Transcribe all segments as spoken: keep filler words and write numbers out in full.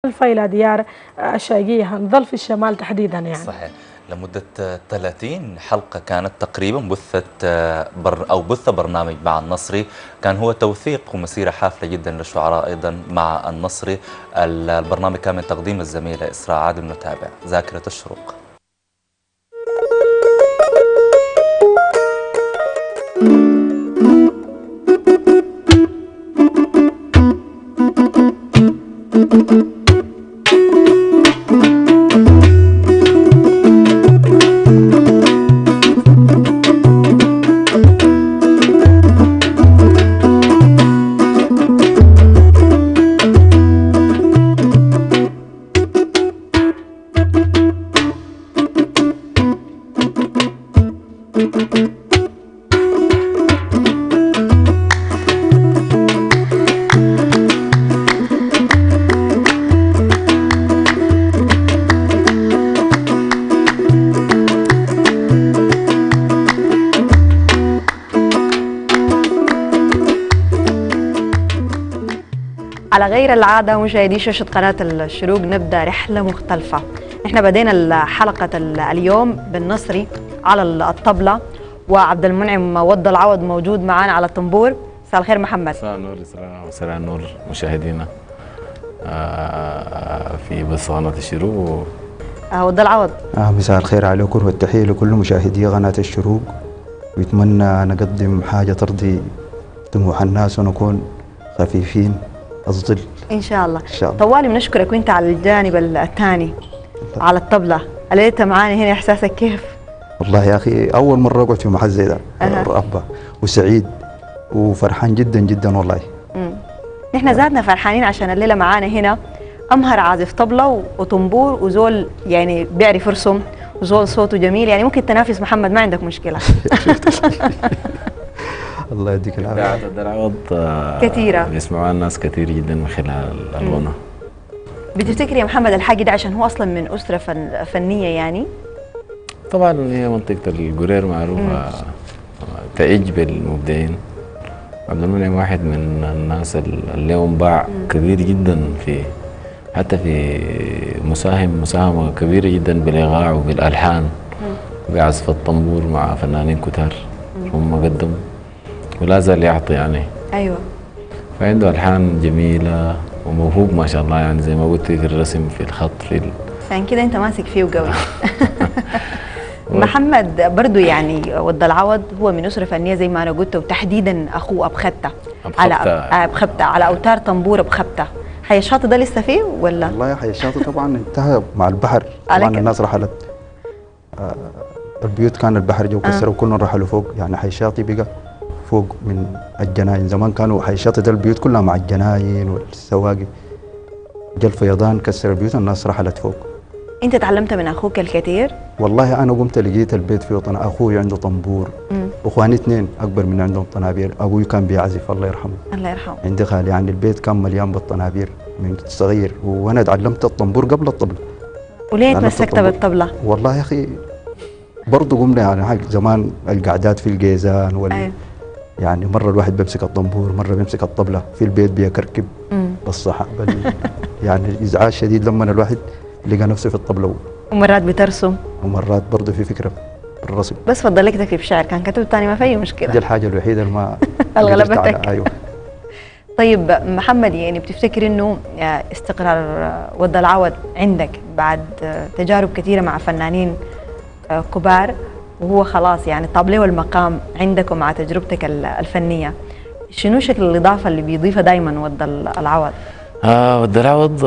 إلى ديار الشايقية نظل في الشمال تحديدا يعني. صحيح. لمدة ثلاثين حلقة كانت تقريبا بثت بر أو بث برنامج مع النصري، كان هو توثيق ومسيرة حافلة جدا للشعراء أيضا مع النصري. البرنامج كان من تقديم الزميلة إسراء عادل. نتابع ذاكرة الشروق. على غير العادة مشاهدي شاشة قناة الشروق نبدأ رحلة مختلفة. احنا بدينا حلقة اليوم بالنصري على الطبلة، وعبد المنعم وض العوض موجود معانا على الطنبور. مساء الخير محمد. مساء النور إسراء ومساء النور مشاهدينا في بث قناة الشروق. وض العوض. آه مساء الخير عليكم والتحية لكل مشاهدي قناة الشروق، ويتمنى نقدم حاجة ترضي طموح الناس ونكون خفيفين الظل ان شاء الله. ان شاء الله. طوالي بنشكرك وانت على الجانب الثاني على الطبله، الليله معانا هنا احساسك كيف؟ والله يا اخي اول مره اقعد في محل زي ده أه. رأبة وسعيد وفرحان جدا جدا والله. امم نحن زادنا فرحانين عشان الليله معانا هنا امهر عازف طبله وطنبور وزول يعني بيعرف يرسم وزول صوته جميل، يعني ممكن تنافس محمد، ما عندك مشكله. الله يديك العافيه. إذاعة العوض كثيرة بيسمعوها الناس كثير جدا من خلال الغنى. بتفتكر يا محمد الحاجة ده عشان هو أصلا من أسرة فن فنية يعني؟ طبعا هي منطقة القرير معروفة تعج بالمبدعين. عبد المنعم واحد من الناس اللي لهم باع كبير جدا في حتى في مساهم مساهمة كبيرة جدا بالإيقاع وبالألحان وبعزف الطنبور مع فنانين كتار هم قدموا ولا زال يعطي يعني. ايوه. فعنده الحان جميله وموهوب ما شاء الله، يعني زي ما قلت في الرسم في الخط في ال... عشان كده انت ماسك فيه قوي. محمد برضو يعني وض العوض هو من اسره فنيه زي ما انا قلت، وتحديدا اخوه ابخبته على ابخبته على اوتار طنبور ابخبته. حي الشاطئ ده لسه فيه ولا؟ والله حي الشاطئ طبعا انتهى مع البحر، طبعا الناس رحلت آه البيوت كان البحر جو كسروا، كلهم رحلوا فوق، يعني حي الشاطئ بقى فوق من الجناين. زمان كانوا حي الشاطئ ده البيوت كلها مع الجناين والسواقي، جا الفيضان كسر البيوت، الناس رحلت فوق. انت تعلمت من اخوك الكثير؟ والله انا قمت لقيت البيت فيه طن... اخوي عنده طنبور، واخواني اثنين اكبر من عندهم طنابير، ابوي كان بيعزف الله يرحمه. الله يرحمه. عندي خالي، يعني البيت كان مليان بالطنابير من صغير، وانا تعلمت الطنبور قبل الطبله. وليه تمسكت بالطبله؟ والله يا اخي برضه قمنا يعني حق زمان القعدات في الجيزان وال أيوه. يعني مرة الواحد بيمسك الطنبور، مرة بيمسك الطبلة في البيت بيكركب بالصحة بل يعني إزعاج شديد لما الواحد لقى نفسه في الطبلة. ومرات بترسم ومرات برضه في فكرة بالرسم. بس فضلك تكتب شعر، كان كتب تاني ما في مشكلة. دي الحاجة الوحيدة اللي ما غلبتك. أيوه. طيب محمد، يعني بتفتكر إنه استقرار وض العوض عندك بعد تجارب كثيرة مع فنانين كبار، وهو خلاص يعني الطابلة والمقام عندك ومع تجربتك الفنية، شنو شكل الإضافة اللي بيضيفها دائما وض العوض؟ آه وض العوض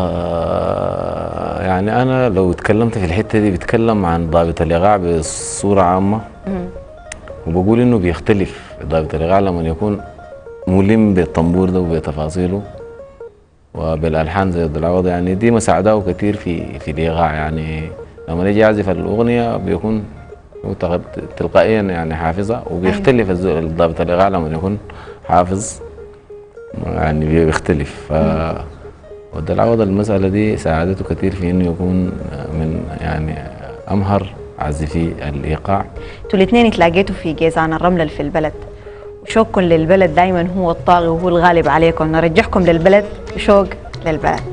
آه يعني أنا لو تكلمت في الحتة دي بتكلم عن ضابط الإيقاع بصورة عامة، مم. وبقول إنه بيختلف ضابط الإيقاع لما يكون ملم بالطنبور ده وبتفاصيله وبالألحان زي وض العوض، يعني دي مساعداه كثير في في الإيقاع. يعني لما يجي يعزف الأغنية بيكون تلقائيا يعني حافظة، وبيختلف الضابط الإيقاع لما يكون حافظ يعني بيختلف. ف وض العوض المسألة دي ساعدته كثير في إنه يكون من يعني أمهر عازفي الإيقاع. انتوا الاثنين اتلاقيتوا في جيزان الرملة في البلد، وشوقكم للبلد دايما هو الطاغي وهو الغالب عليكم، نرجعكم للبلد وشوق للبلد.